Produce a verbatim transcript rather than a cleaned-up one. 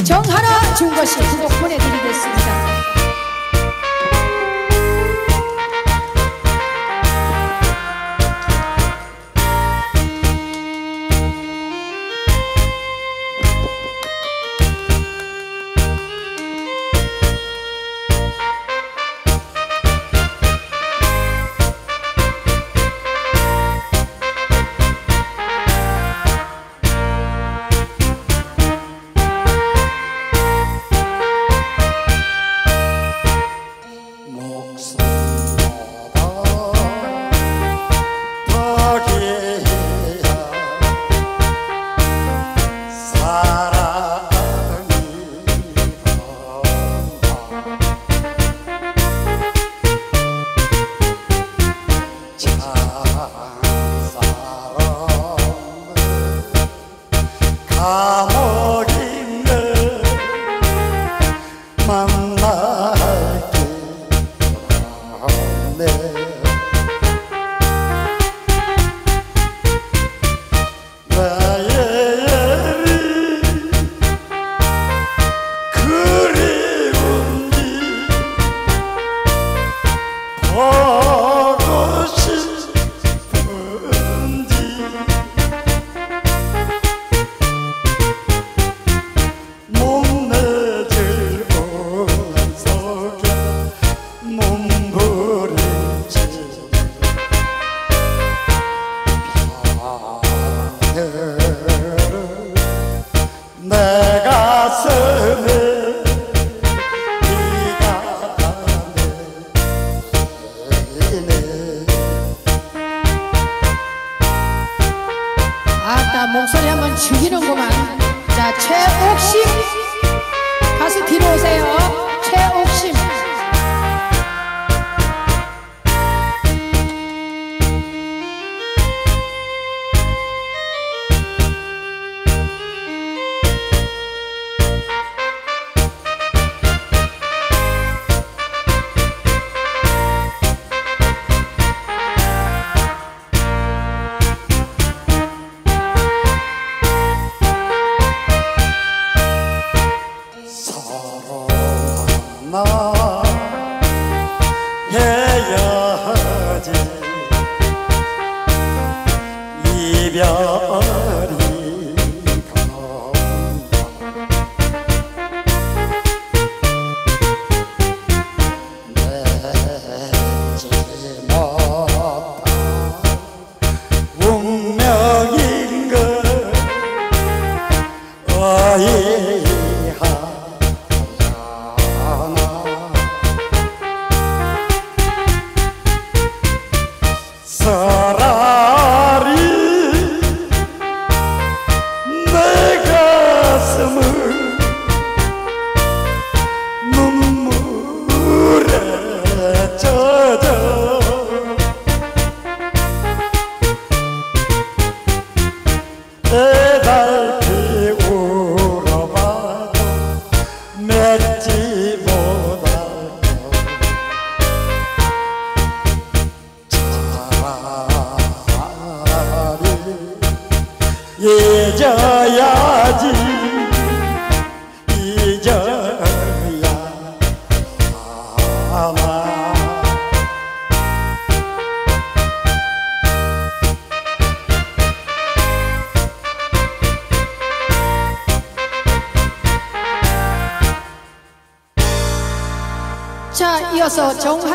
정하나 준 것이 그 곡 보내드리겠습니다. 감옥인데 만나기 네 나의 그리운지 보고 싶은지 몸내질 속에 몸부림치 내 가슴에 비가 내리네. 아따 목소리 한번 죽이는구만. 자, 최옥심 가수 뒤로 오세요. 최옥심. 나 헤어지 이별이 내지 못한 운명인 걸 어이하 차라리 내 가슴을 눈물에 젖어 애달피 울어봐도 맺지 못할 잊어야지 잊어야 하나. 자, 이어서 정하